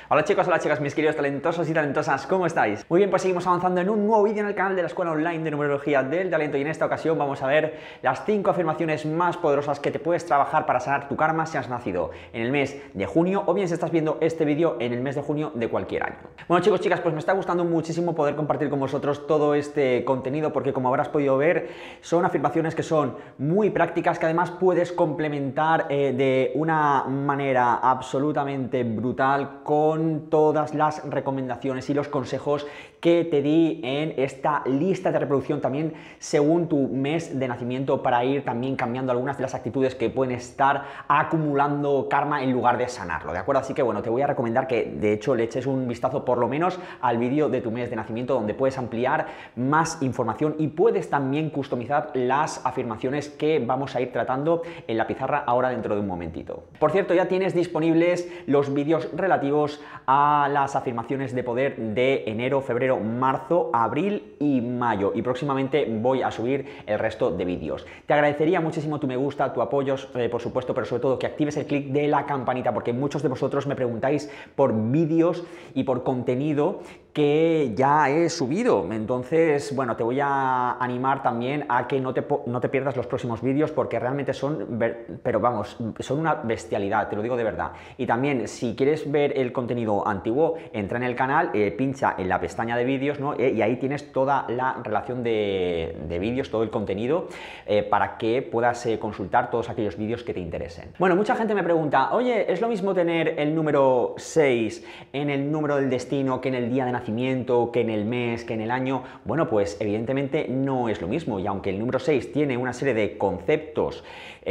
Hola chicos, hola chicas, mis queridos talentosos y talentosas, ¿cómo estáis? Muy bien, pues seguimos avanzando en un nuevo vídeo en el canal de la Escuela Online de Numerología del Talento, y en esta ocasión vamos a ver las 5 afirmaciones más poderosas que te puedes trabajar para sanar tu karma si has nacido en el mes de junio o bien si estás viendo este vídeo en el mes de junio de cualquier año. Bueno chicos, chicas, pues me está gustando muchísimo poder compartir con vosotros todo este contenido porque, como habrás podido ver, son afirmaciones que son muy prácticas, que además puedes complementar de una manera absolutamente brutal con todas las recomendaciones y los consejos que te di en esta lista de reproducción también según tu mes de nacimiento, para ir también cambiando algunas de las actitudes que pueden estar acumulando karma en lugar de sanarlo, ¿de acuerdo? Así que bueno, te voy a recomendar que de hecho le eches un vistazo por lo menos al vídeo de tu mes de nacimiento, donde puedes ampliar más información y puedes también customizar las afirmaciones que vamos a ir tratando en la pizarra ahora dentro de un momentito. Por cierto, ya tienes disponibles los vídeos relativos a las afirmaciones de poder de enero, febrero, marzo, abril y mayo, y próximamente voy a subir el resto de vídeos. Te agradecería muchísimo tu me gusta, tu apoyo, por supuesto, pero sobre todo que actives el clic de la campanita, porque muchos de vosotros me preguntáis por vídeos y por contenido que ya he subido. Entonces, bueno, te voy a animar también a que no te pierdas los próximos vídeos, porque realmente son, pero vamos, son una bestialidad, te lo digo de verdad. Y también, si quieres ver el contenido antiguo, entra en el canal, pincha en la pestaña de vídeos, ¿no? Y ahí tienes toda la relación de vídeos, todo el contenido, para que puedas consultar todos aquellos vídeos que te interesen. Bueno, mucha gente me pregunta, oye, ¿es lo mismo tener el número 6 en el número del destino que en el día de nacimiento, que en el mes, que en el año? Bueno, pues evidentemente no es lo mismo, y aunque el número 6 tiene una serie de conceptos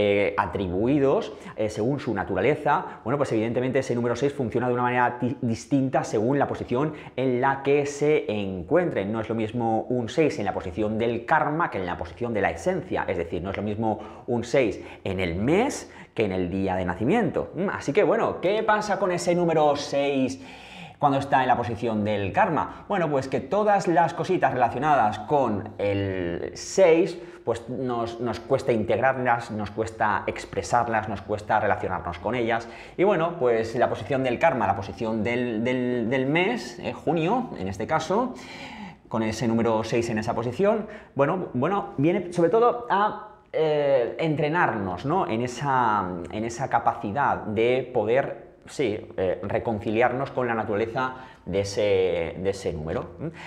atribuidos según su naturaleza, bueno, pues evidentemente ese número 6 funciona de una manera distinta según la posición en la que se encuentre. No es lo mismo un 6 en la posición del karma que en la posición de la esencia, es decir, no es lo mismo un 6 en el mes que en el día de nacimiento. Así que bueno, ¿qué pasa con ese número 6 cuando está en la posición del karma? Bueno, pues que todas las cositas relacionadas con el 6 pues nos cuesta integrarlas, nos cuesta expresarlas, nos cuesta relacionarnos con ellas. Y bueno, pues la posición del karma, la posición del mes, junio en este caso, con ese número 6 en esa posición, bueno, viene sobre todo a entrenarnos, ¿no? en esa capacidad de poder, sí, reconciliarnos con la naturaleza de ese número.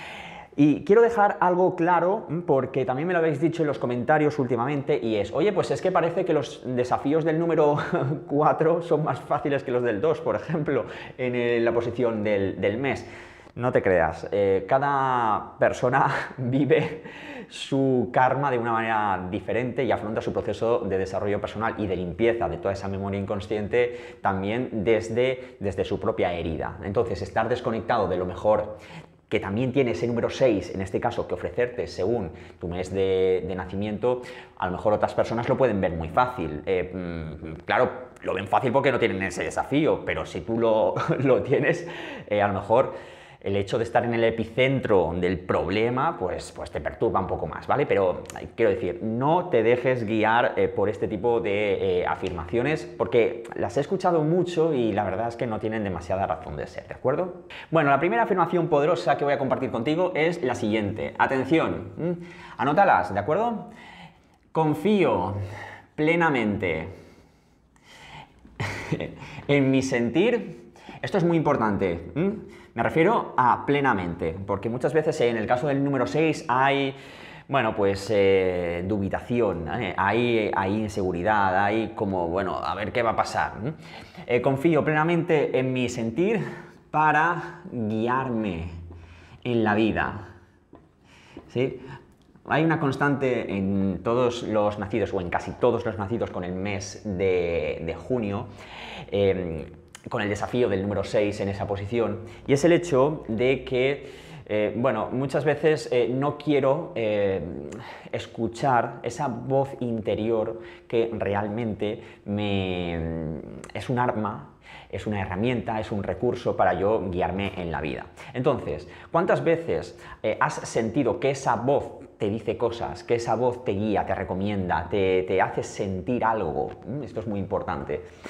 Y quiero dejar algo claro, porque también me lo habéis dicho en los comentarios últimamente, y es, oye, pues es que parece que los desafíos del número 4 son más fáciles que los del 2, por ejemplo, en la posición del mes. No te creas, cada persona vive su karma de una manera diferente y afronta su proceso de desarrollo personal y de limpieza de toda esa memoria inconsciente también desde su propia herida. Entonces, estar desconectado de lo mejor que también tiene ese número 6, en este caso, que ofrecerte según tu mes de nacimiento, a lo mejor otras personas lo pueden ver muy fácil. Claro, lo ven fácil porque no tienen ese desafío, pero si tú lo tienes, a lo mejor el hecho de estar en el epicentro del problema, pues te perturba un poco más, ¿vale? Pero quiero decir, no te dejes guiar por este tipo de afirmaciones, porque las he escuchado mucho y la verdad es que no tienen demasiada razón de ser, ¿de acuerdo? Bueno, la primera afirmación poderosa que voy a compartir contigo es la siguiente. Atención, anótalas, ¿de acuerdo? Confío plenamente en mi sentir. Esto es muy importante. Me refiero a plenamente, porque muchas veces en el caso del número 6 hay, bueno, pues dubitación, hay inseguridad, hay como, bueno, a ver qué va a pasar. Confío plenamente en mi sentir para guiarme en la vida. ¿Sí? Hay una constante en todos los nacidos, o en casi todos los nacidos con el mes de junio, con el desafío del número 6 en esa posición, y es el hecho de que, bueno, muchas veces no quiero escuchar esa voz interior que realmente es un arma, es una herramienta, es un recurso para yo guiarme en la vida. Entonces, ¿cuántas veces has sentido que esa voz te dice cosas, que esa voz te guía, te recomienda, te hace sentir algo? Esto es muy importante.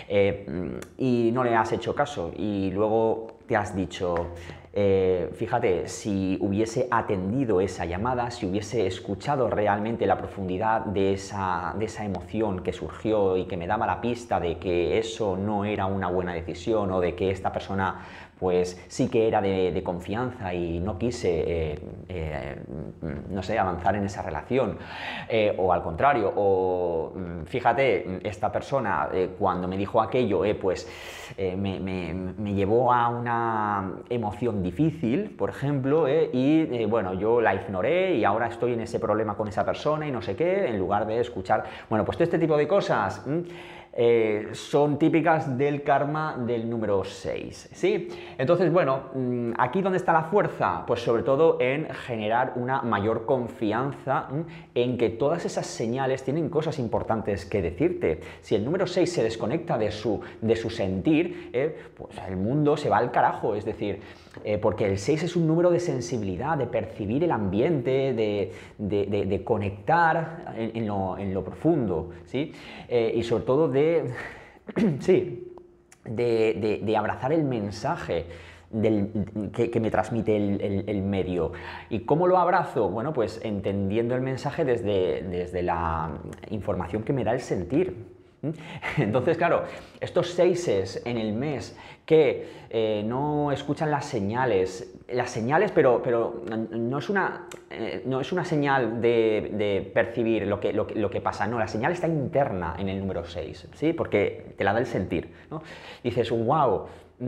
y no le has hecho caso y luego te has dicho, fíjate, si hubiese atendido esa llamada, si hubiese escuchado realmente la profundidad de esa emoción que surgió y que me daba la pista de que eso no era una buena decisión o de que esta persona pues sí que era de confianza y no quise, no sé, avanzar en esa relación, o al contrario, o fíjate, esta persona cuando me dijo aquello, pues me llevó a una emoción difícil, por ejemplo, y bueno, yo la ignoré y ahora estoy en ese problema con esa persona y no sé qué, en lugar de escuchar, bueno, pues todo este tipo de cosas son típicas del karma del número 6, ¿sí? Entonces, bueno, ¿aquí dónde está la fuerza? Pues sobre todo en generar una mayor confianza en que todas esas señales tienen cosas importantes que decirte. Si el número 6 se desconecta de su sentir, pues el mundo se va al carajo, es decir, porque el 6 es un número de sensibilidad, de percibir el ambiente, de conectar en lo profundo, ¿sí? Y sobre todo sí, de abrazar el mensaje que me transmite el medio. ¿Y cómo lo abrazo? Bueno, pues entendiendo el mensaje desde la información que me da el sentir. Entonces, claro, estos 6 en el mes que no escuchan las señales, pero no es una señal de percibir lo que pasa, no, la señal está interna en el número 6, ¿sí? Porque te la da el sentir, ¿no? Dices, wow,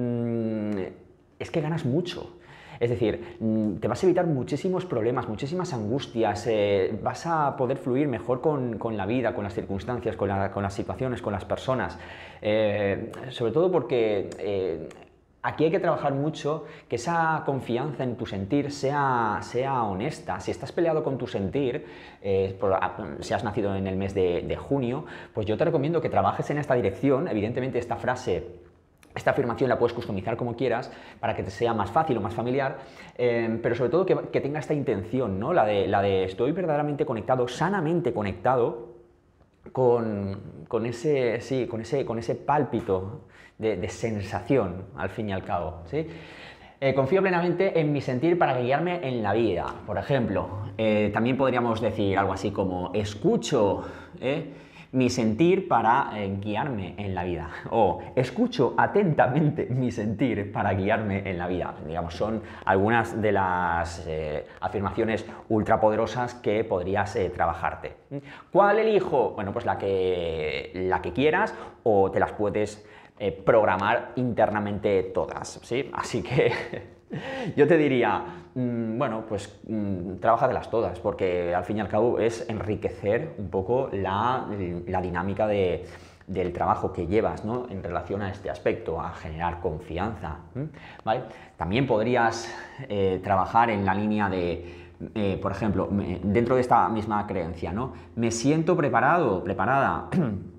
es que ganas mucho. Es decir, te vas a evitar muchísimos problemas, muchísimas angustias, vas a poder fluir mejor con la vida, con las circunstancias, con las situaciones, con las personas. Sobre todo porque aquí hay que trabajar mucho que esa confianza en tu sentir sea honesta. Si estás peleado con tu sentir, si has nacido en el mes de junio, pues yo te recomiendo que trabajes en esta dirección. Evidentemente esta afirmación la puedes customizar como quieras para que te sea más fácil o más familiar, pero sobre todo que tenga esta intención, ¿no? La de estoy verdaderamente conectado, sanamente conectado con ese pálpito de sensación, al fin y al cabo, ¿sí? Confío plenamente en mi sentir para guiarme en la vida. Por ejemplo, también podríamos decir algo así como escucho mi sentir para guiarme en la vida, o escucho atentamente mi sentir para guiarme en la vida. Digamos, son algunas de las afirmaciones ultrapoderosas que podrías trabajarte. ¿Cuál elijo? Bueno, pues la que quieras, o te las puedes programar internamente todas, ¿sí? Así que yo te diría, bueno, pues trabájatelas todas, porque al fin y al cabo es enriquecer un poco la dinámica del trabajo que llevas, ¿no? En relación a este aspecto, a generar confianza, ¿vale? También podrías trabajar en la línea de, por ejemplo, dentro de esta misma creencia, ¿no? Me siento preparado, preparada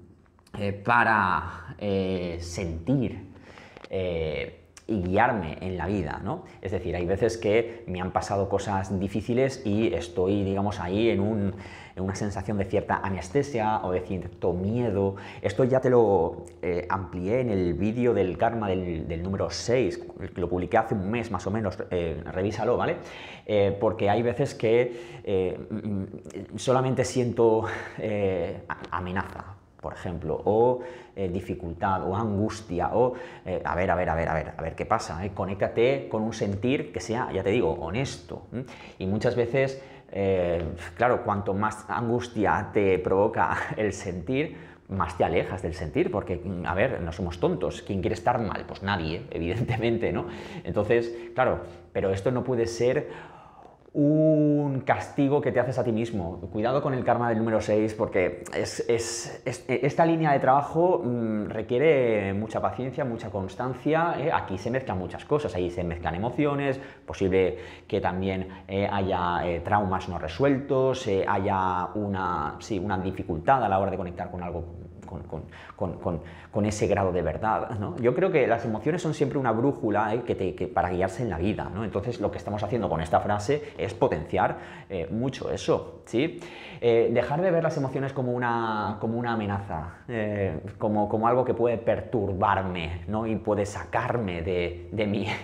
para sentir y guiarme en la vida, ¿no? Es decir, hay veces que me han pasado cosas difíciles y estoy, digamos, ahí en una sensación de cierta anestesia o de cierto miedo. Esto ya te lo amplié en el vídeo del karma del número 6, que lo publiqué hace un mes más o menos, revísalo, ¿vale? Porque hay veces que solamente siento amenaza, por ejemplo, o dificultad, o angustia, o a ver qué pasa, conéctate con un sentir que sea, ya te digo, honesto. Y muchas veces, claro, cuanto más angustia te provoca el sentir, más te alejas del sentir, porque, a ver, no somos tontos. ¿Quién quiere estar mal? Pues nadie, evidentemente, ¿no? Entonces, claro, pero esto no puede ser un castigo que te haces a ti mismo. Cuidado con el karma del número 6, porque esta línea de trabajo requiere mucha paciencia, mucha constancia. Aquí se mezclan muchas cosas, ahí se mezclan emociones, posible que también haya traumas no resueltos, haya una dificultad a la hora de conectar con algo con ese grado de verdad, ¿no? Yo creo que las emociones son siempre una brújula para guiarse en la vida, ¿no? Entonces lo que estamos haciendo con esta frase es potenciar mucho eso, ¿sí? Dejar de ver las emociones como una amenaza, como algo que puede perturbarme, ¿no? Y puede sacarme de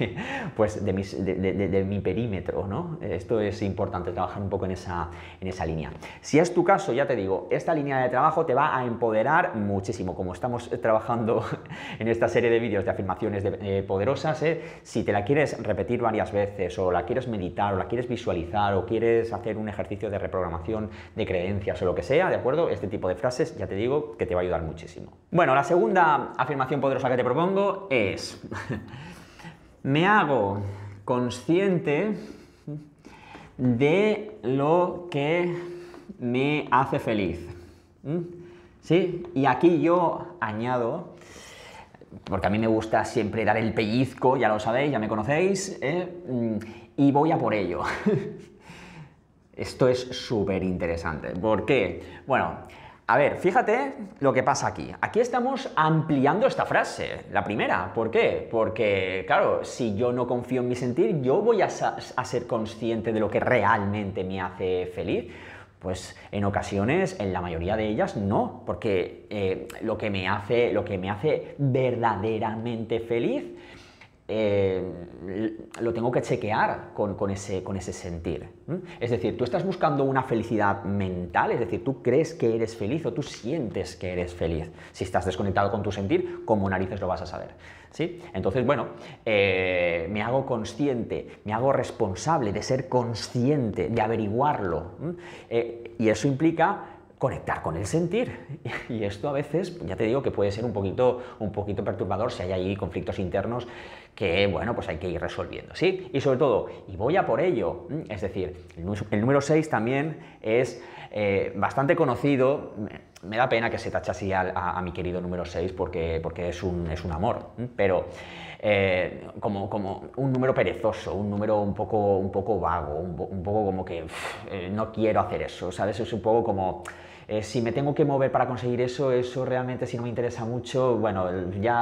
mi perímetro, ¿no? Esto es importante, trabajar un poco en esa línea. Si es tu caso, ya te digo, esta línea de trabajo te va a empoderar muchísimo, como estamos trabajando en esta serie de vídeos de afirmaciones poderosas, si te la quieres repetir varias veces, o la quieres meditar, o la quieres visualizar, o quieres hacer un ejercicio de reprogramación de creencias o lo que sea, ¿de acuerdo? Este tipo de frases, ya te digo, que te va a ayudar muchísimo. Bueno, la segunda afirmación poderosa que te propongo es me hago consciente de lo que me hace feliz. ¿Sí? Y aquí yo añado, porque a mí me gusta siempre dar el pellizco, ya lo sabéis, ya me conocéis, y voy a por ello. Esto es súper interesante. ¿Por qué? Bueno, a ver, fíjate lo que pasa aquí. Aquí estamos ampliando esta frase, la primera. ¿Por qué? Porque, claro, si yo no confío en mi sentir, yo voy a ser consciente de lo que realmente me hace feliz. Pues en ocasiones, en la mayoría de ellas, no, porque lo que me hace verdaderamente feliz lo tengo que chequear con ese sentir. Es decir, tú estás buscando una felicidad mental, es decir, tú crees que eres feliz o tú sientes que eres feliz. Si estás desconectado con tu sentir, ¿cómo narices lo vas a saber? ¿Sí? Entonces, bueno, me hago consciente, me hago responsable de ser consciente, de averiguarlo. Y eso implica conectar con el sentir. Y esto a veces, ya te digo, que puede ser un poquito perturbador si hay ahí conflictos internos que, bueno, pues hay que ir resolviendo, ¿sí? Y sobre todo, y voy a por ello, es decir, el número 6 también es bastante conocido. Me da pena que se tache así a mi querido número 6 porque es un amor, pero como un número perezoso, un número un poco vago, un poco como que no quiero hacer eso, ¿sabes? Es un poco como si me tengo que mover para conseguir eso realmente, si no me interesa mucho, bueno, ya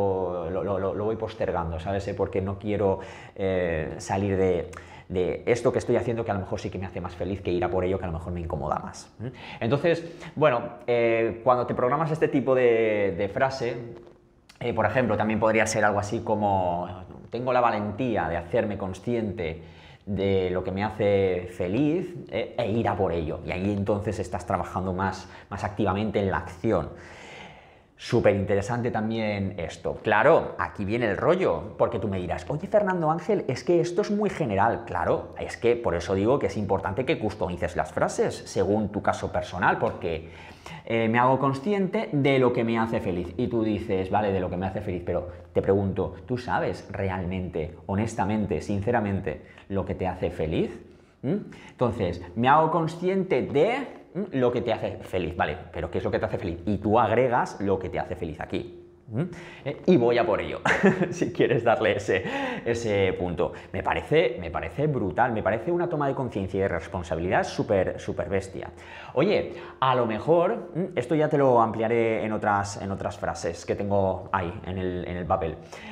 lo voy postergando, ¿sabes? Porque no quiero salir de esto que estoy haciendo, que a lo mejor sí que me hace más feliz que ir a por ello, que a lo mejor me incomoda más. Entonces, bueno, cuando te programas este tipo de frase, por ejemplo, también podría ser algo así como tengo la valentía de hacerme consciente de lo que me hace feliz e ir a por ello. Y ahí entonces estás trabajando más activamente en la acción. Súper interesante también esto. Claro, aquí viene el rollo, porque tú me dirás, oye Fernando Ángel, es que esto es muy general. Claro, es que por eso digo que es importante que customices las frases según tu caso personal, porque me hago consciente de lo que me hace feliz. Y tú dices, vale, de lo que me hace feliz, pero te pregunto, ¿tú sabes realmente, honestamente, sinceramente, lo que te hace feliz? Entonces, me hago consciente de lo que te hace feliz, vale, pero ¿qué es lo que te hace feliz? Y tú agregas lo que te hace feliz aquí. Y voy a por ello, si quieres darle ese punto. Me parece brutal, me parece una toma de conciencia y de responsabilidad súper bestia. Oye, a lo mejor, esto ya te lo ampliaré en otras frases que tengo ahí en el papel.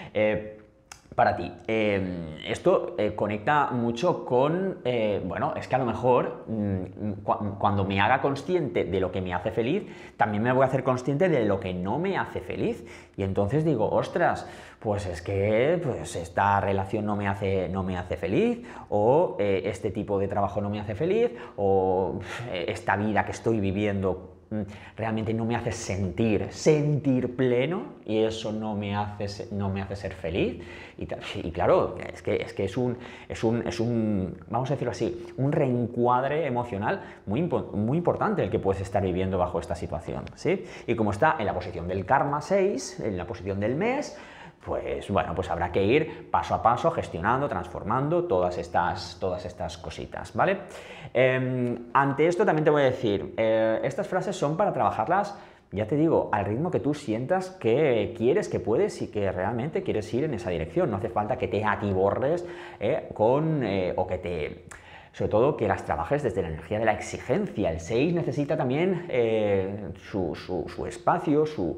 Para ti, esto conecta mucho con, bueno, es que a lo mejor cuando me haga consciente de lo que me hace feliz, también me voy a hacer consciente de lo que no me hace feliz. Y entonces digo, ostras, pues es que esta relación no me hace feliz, o este tipo de trabajo no me hace feliz, o esta vida que estoy viviendo realmente no me hace sentir pleno, y eso no me hace ser feliz. Y claro, es que es un, vamos a decirlo así, un reencuadre emocional muy importante el que puedes estar viviendo bajo esta situación, ¿sí? Y como está en la posición del karma 6, en la posición del mes, pues bueno, pues habrá que ir paso a paso gestionando, transformando todas estas cositas, ¿vale? Ante esto también te voy a decir, estas frases son para trabajarlas, ya te digo, al ritmo que tú sientas que quieres, que puedes y que realmente quieres ir en esa dirección. No hace falta que te atiborres o que te sobre todo que las trabajes desde la energía de la exigencia. El 6 necesita también su espacio, su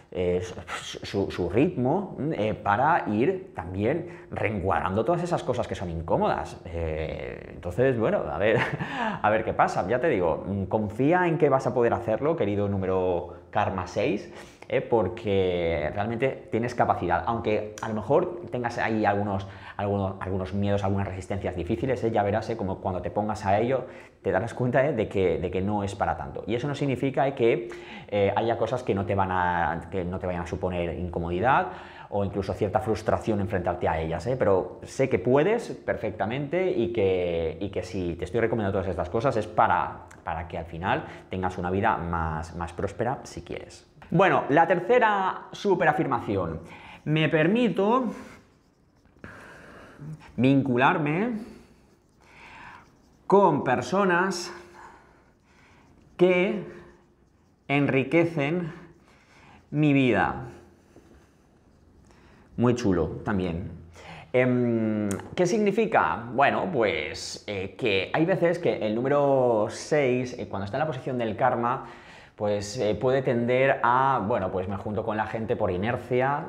ritmo para ir también reencuadrando todas esas cosas que son incómodas. Entonces, bueno, a ver qué pasa. Ya te digo, confía en que vas a poder hacerlo, querido número Karma 6, porque realmente tienes capacidad, aunque a lo mejor tengas ahí algunos miedos, algunas resistencias difíciles, ya verás como cuando te pongas a ello te darás cuenta de que no es para tanto. Y eso no significa que haya cosas que no te vayan a suponer incomodidad o incluso cierta frustración enfrentarte a ellas, pero sé que puedes perfectamente y que si te estoy recomendando todas estas cosas es para que al final tengas una vida más próspera si quieres. Bueno, la tercera superafirmación. Me permito vincularme con personas que enriquecen mi vida. Muy chulo también. ¿Qué significa? Bueno, pues que hay veces que el número 6, cuando está en la posición del karma, pues puede tender a, bueno, pues me junto con la gente por inercia,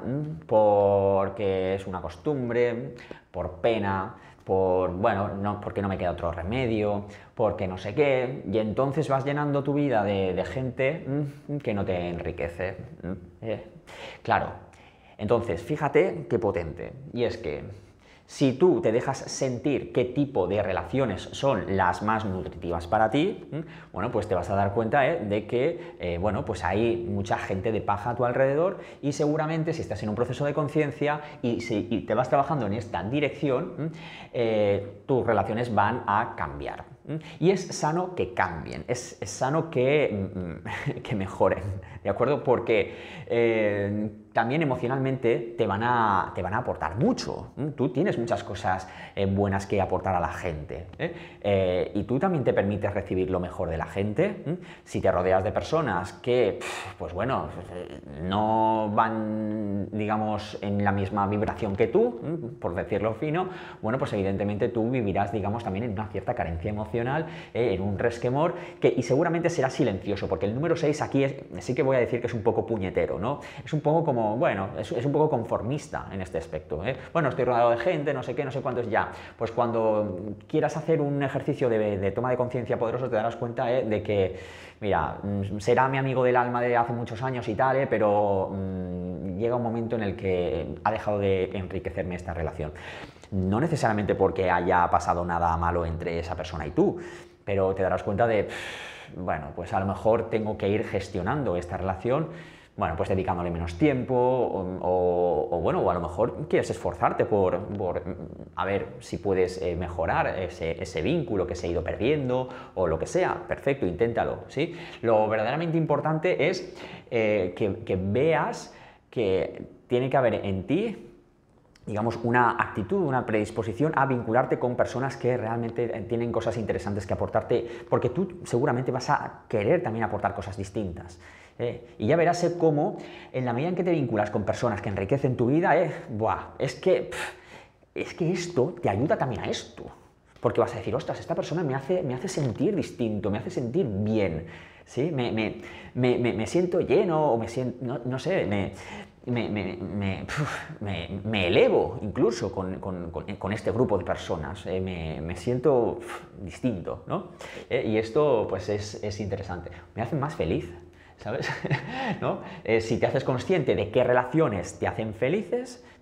porque es una costumbre, por pena, porque no me queda otro remedio, porque no sé qué, y entonces vas llenando tu vida de gente que no te enriquece. Claro, entonces fíjate qué potente, y es que si tú te dejas sentir qué tipo de relaciones son las más nutritivas para ti, bueno, pues te vas a dar cuenta de que, bueno, pues hay mucha gente de paja a tu alrededor y seguramente si estás en un proceso de conciencia y te vas trabajando en esta dirección, tus relaciones van a cambiar. Y es sano que cambien, es sano que mejoren, ¿de acuerdo? Porque también emocionalmente te van a aportar mucho. Tú tienes muchas cosas buenas que aportar a la gente, y tú también te permites recibir lo mejor de la gente. Si te rodeas de personas que, pues bueno, no van, digamos, en la misma vibración que tú, por decirlo fino, bueno, pues evidentemente tú vivirás, digamos, también en una cierta carencia emocional, en un resquemor, y seguramente será silencioso, porque el número 6 aquí sí que voy a decir que es un poco puñetero, ¿no? Es un poco como, bueno, es un poco conformista en este aspecto, Bueno, estoy rodeado de gente, no sé qué, no sé cuántos ya. Pues cuando quieras hacer un ejercicio de toma de conciencia poderoso te darás cuenta de que, mira, será mi amigo del alma de hace muchos años y tal, pero llega un momento en el que ha dejado de enriquecerme esta relación. No necesariamente porque haya pasado nada malo entre esa persona y tú, pero te darás cuenta de, bueno, pues a lo mejor tengo que ir gestionando esta relación, bueno, pues dedicándole menos tiempo, o a lo mejor quieres esforzarte por a ver si puedes mejorar ese vínculo que se ha ido perdiendo, o lo que sea. Perfecto, inténtalo, ¿sí? Lo verdaderamente importante es que veas que tiene que haber en ti, digamos, una actitud, una predisposición a vincularte con personas que realmente tienen cosas interesantes que aportarte, porque tú seguramente vas a querer también aportar cosas distintas. Y ya verás cómo, en la medida en que te vinculas con personas que enriquecen tu vida, es que esto te ayuda también a esto. Porque vas a decir, ostras, esta persona me hace sentir distinto, me hace sentir bien, ¿sí? Me siento lleno, o me siento, no sé, me elevo incluso con este grupo de personas, me siento distinto, ¿no? Y esto pues es interesante, me hace más feliz, ¿sabes? ¿No? Si te haces consciente de qué relaciones te hacen feliz,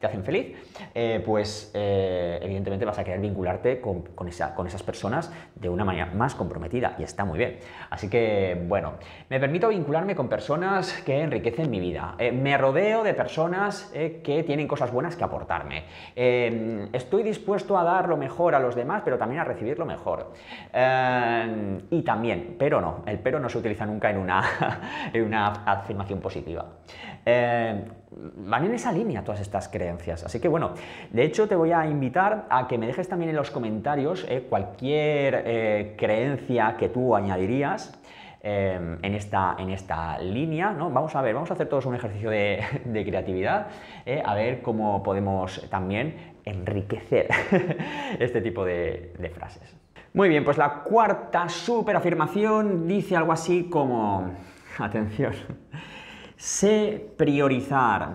pues evidentemente vas a querer vincularte con esas personas de una manera más comprometida, y está muy bien. Así que, bueno, me permito vincularme con personas que enriquecen mi vida. Me rodeo de personas que tienen cosas buenas que aportarme. Estoy dispuesto a dar lo mejor a los demás, pero también a recibir lo mejor. Y también, el pero no se utiliza nunca en una afirmación positiva. Van en esa línea todas estas creencias, así que bueno, de hecho te voy a invitar a que me dejes también en los comentarios cualquier creencia que tú añadirías en esta línea, ¿no? Vamos a hacer todos un ejercicio de creatividad, a ver cómo podemos también enriquecer este tipo de frases. Muy bien, pues la cuarta superafirmación dice algo así como, atención, sé priorizar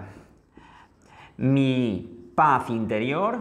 mi paz interior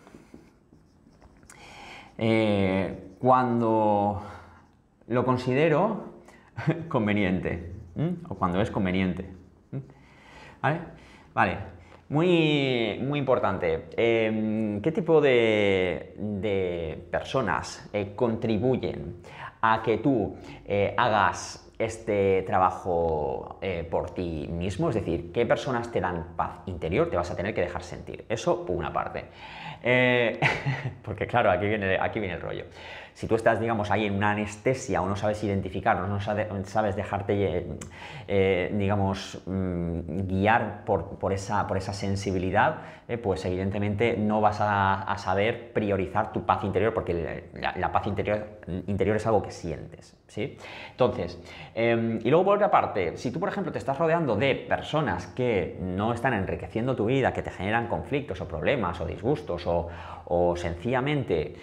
cuando lo considero conveniente, o cuando es conveniente. ¿Vale? Vale, muy importante. ¿Qué tipo de personas contribuyen a que tú hagas este trabajo por ti mismo? Es decir, ¿qué personas te dan paz interior? Te vas a tener que dejar sentir. Eso por una parte. Porque claro, aquí viene el rollo. Si tú estás, digamos, ahí en una anestesia o no sabes identificar, no sabes dejarte, digamos, guiar por esa sensibilidad, pues evidentemente no vas a saber priorizar tu paz interior, porque la paz interior es algo que sientes, ¿sí? Entonces, y luego por otra parte, si tú, por ejemplo, te estás rodeando de personas que no están enriqueciendo tu vida, que te generan conflictos o problemas o disgustos o sencillamente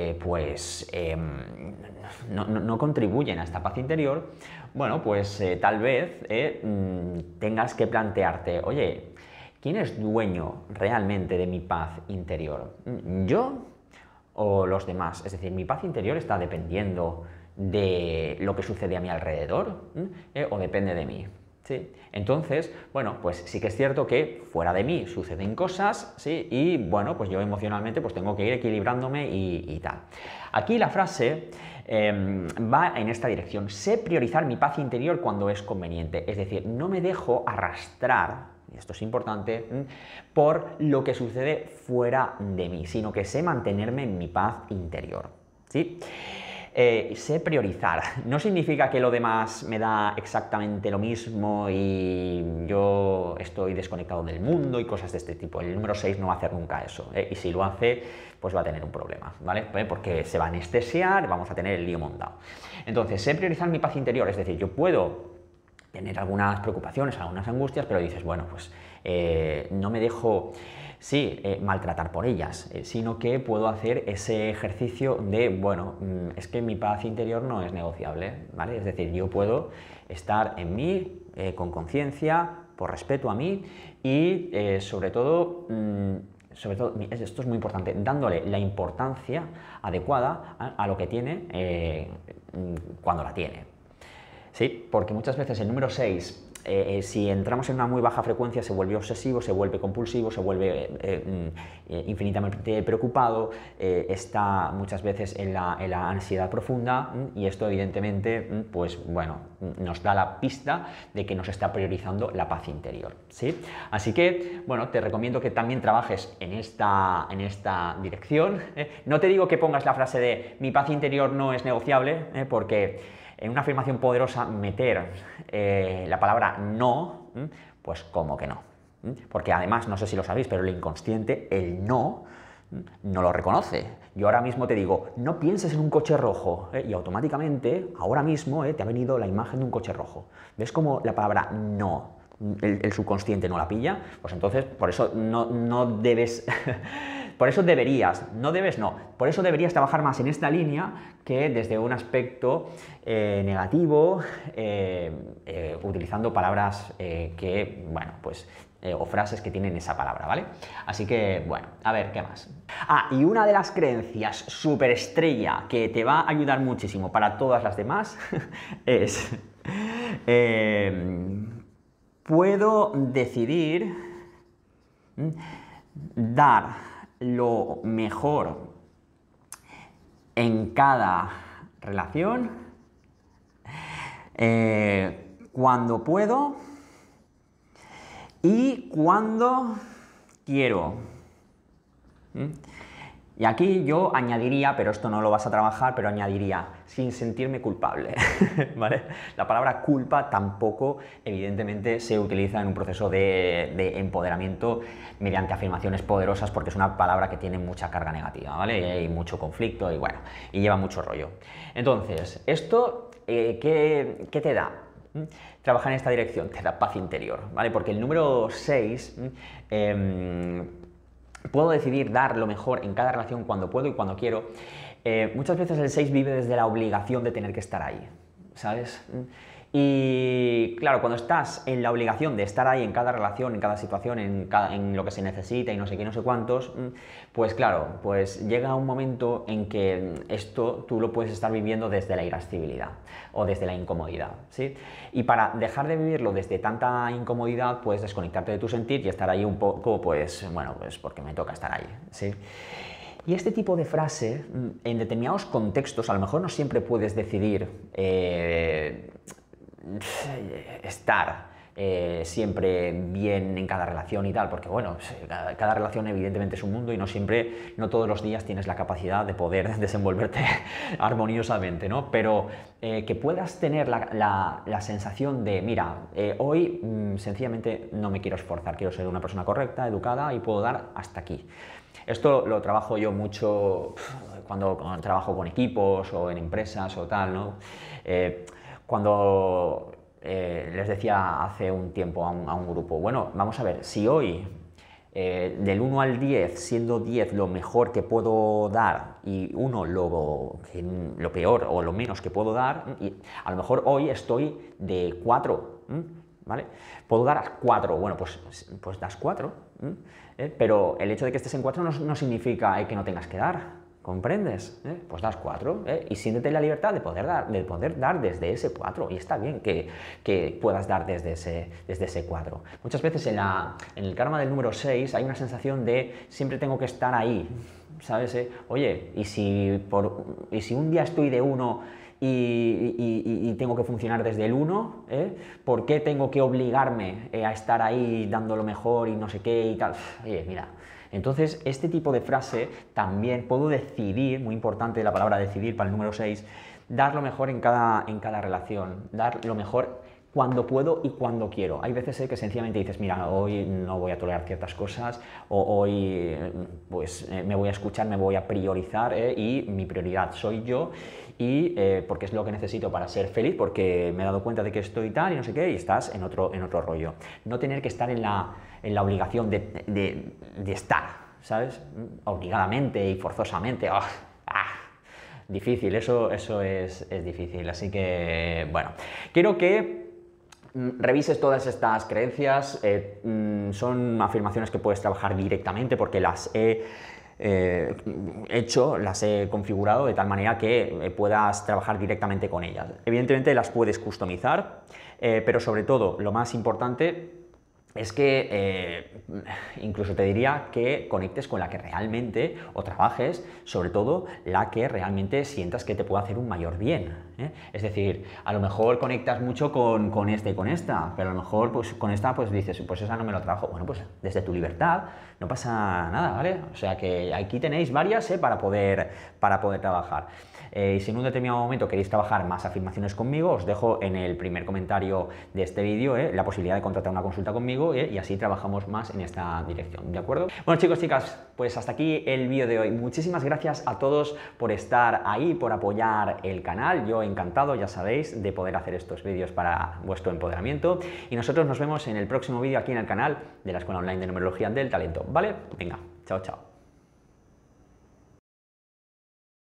no contribuyen a esta paz interior, bueno, pues tal vez tengas que plantearte, oye, ¿quién es dueño realmente de mi paz interior? ¿Yo o los demás? Es decir, ¿mi paz interior está dependiendo de lo que sucede a mi alrededor o depende de mí? ¿Sí? Entonces, bueno, pues sí que es cierto que fuera de mí suceden cosas, ¿sí? Y bueno, pues yo emocionalmente pues tengo que ir equilibrándome y tal. Aquí la frase va en esta dirección: sé priorizar mi paz interior cuando es conveniente, es decir, no me dejo arrastrar, y esto es importante, por lo que sucede fuera de mí, sino que sé mantenerme en mi paz interior, ¿sí? Sé priorizar. No significa que lo demás me da exactamente lo mismo y yo estoy desconectado del mundo y cosas de este tipo. El número 6 no va a hacer nunca eso, y si lo hace, pues va a tener un problema, ¿vale? Porque se va a anestesiar, vamos a tener el lío montado. Entonces, sé priorizar mi paz interior, es decir, yo puedo tener algunas preocupaciones, algunas angustias, pero dices, bueno, pues no me dejo, sí, maltratar por ellas, sino que puedo hacer ese ejercicio de, bueno, es que mi paz interior no es negociable, ¿vale? Es decir, yo puedo estar en mí, con conciencia, por respeto a mí y sobre todo, esto es muy importante, dándole la importancia adecuada a lo que tiene cuando la tiene. Sí, porque muchas veces el número 6, si entramos en una muy baja frecuencia, se vuelve obsesivo, se vuelve compulsivo, se vuelve infinitamente preocupado, está muchas veces en la ansiedad profunda, y esto evidentemente, pues bueno, nos da la pista de que nos está priorizando la paz interior, ¿sí? Así que, bueno, te recomiendo que también trabajes en esta dirección. No te digo que pongas la frase de mi paz interior no es negociable, porque en una afirmación poderosa meter la palabra no, pues como que no. Porque además, no sé si lo sabéis, pero el inconsciente, el no lo reconoce. Yo ahora mismo te digo, no pienses en un coche rojo, y automáticamente, ahora mismo, te ha venido la imagen de un coche rojo. ¿Ves cómo la palabra no, el subconsciente no la pilla? Pues entonces, por eso no debes... Por eso deberías, no debes, no, por eso deberías trabajar más en esta línea que desde un aspecto negativo, utilizando palabras bueno, pues, o frases que tienen esa palabra, ¿vale? Así que, bueno, a ver, ¿qué más? Ah, y una de las creencias superestrella que te va a ayudar muchísimo para todas las demás es... puedo decidir dar lo mejor en cada relación, cuando puedo y cuando quiero. Y aquí yo añadiría, pero esto no lo vas a trabajar, pero añadiría, sin sentirme culpable, ¿vale? La palabra culpa tampoco, evidentemente, se utiliza en un proceso de empoderamiento mediante afirmaciones poderosas, porque es una palabra que tiene mucha carga negativa, ¿vale? Y hay mucho conflicto y bueno, y lleva mucho rollo. Entonces, esto, ¿qué te da? Trabajar en esta dirección te da paz interior, ¿vale? Porque el número 6... puedo decidir dar lo mejor en cada relación cuando puedo y cuando quiero. Muchas veces el 6 vive desde la obligación de tener que estar ahí, ¿sabes? Y claro, cuando estás en la obligación de estar ahí en cada relación, en cada situación, en lo que se necesita y no sé qué, no sé cuántos, pues claro, pues llega un momento en que esto tú lo puedes estar viviendo desde la irascibilidad o desde la incomodidad, ¿sí? Y para dejar de vivirlo desde tanta incomodidad, puedes desconectarte de tu sentir y estar ahí un poco, pues, bueno, pues porque me toca estar ahí, ¿sí? Y este tipo de frase, en determinados contextos, a lo mejor no siempre puedes decidir estar siempre bien en cada relación y tal, porque bueno, cada relación evidentemente es un mundo y no siempre, no todos los días tienes la capacidad de poder desenvolverte armoniosamente, ¿no? Pero que puedas tener la sensación de, mira, hoy sencillamente no me quiero esforzar, quiero ser una persona correcta, educada y puedo dar hasta aquí. Esto lo trabajo yo mucho cuando trabajo con equipos o en empresas o tal, ¿no? Cuando les decía hace un tiempo a un grupo, bueno, vamos a ver, si hoy del 1 al 10, siendo 10 lo mejor que puedo dar y 1 lo peor o lo menos que puedo dar, y a lo mejor hoy estoy de 4, ¿vale? Puedo dar 4, bueno, pues das 4, pero el hecho de que estés en 4 no significa que no tengas que dar. ¿Comprendes? Pues das 4 y siéntete la libertad de poder dar desde ese 4 y está bien que puedas dar desde ese 4. Muchas veces en el karma del número 6 hay una sensación de siempre tengo que estar ahí, ¿sabes? Oye, ¿y si un día estoy de 1 y tengo que funcionar desde el 1, ¿por qué tengo que obligarme a estar ahí dando lo mejor y no sé qué y tal? Oye, mira. Entonces, este tipo de frase también puedo decidir, muy importante la palabra decidir para el número 6, dar lo mejor en cada relación, dar lo mejor cuando puedo y cuando quiero. Hay veces que sencillamente dices, mira, hoy no voy a tolerar ciertas cosas, o hoy pues me voy a escuchar, me voy a priorizar y mi prioridad soy yo y porque es lo que necesito para ser feliz, porque me he dado cuenta de que estoy tal y no sé qué, y estás en otro rollo. No tener que estar en la obligación de estar, ¿sabes? Obligadamente y forzosamente. Difícil, eso es difícil. Así que, bueno, quiero que revises todas estas creencias. Son afirmaciones que puedes trabajar directamente porque las he las he configurado de tal manera que puedas trabajar directamente con ellas. Evidentemente las puedes customizar, pero sobre todo, lo más importante es que incluso te diría que conectes con la que realmente, o trabajes, sobre todo, la que realmente sientas que te puede hacer un mayor bien, ¿eh? Es decir, a lo mejor conectas mucho con esta y con esta, pero a lo mejor pues, con esta pues dices, pues esa no me lo trabajo. Bueno, pues desde tu libertad no pasa nada, ¿vale? O sea que aquí tenéis varias para poder trabajar. Y si en un determinado momento queréis trabajar más afirmaciones conmigo, os dejo en el primer comentario de este vídeo la posibilidad de contratar una consulta conmigo y así trabajamos más en esta dirección, ¿de acuerdo? Bueno, chicos, chicas, pues hasta aquí el vídeo de hoy. Muchísimas gracias a todos por estar ahí, por apoyar el canal. Yo encantado, ya sabéis, de poder hacer estos vídeos para vuestro empoderamiento. Y nosotros nos vemos en el próximo vídeo aquí en el canal de la Escuela Online de Numerología del Talento, ¿vale? Venga, chao, chao.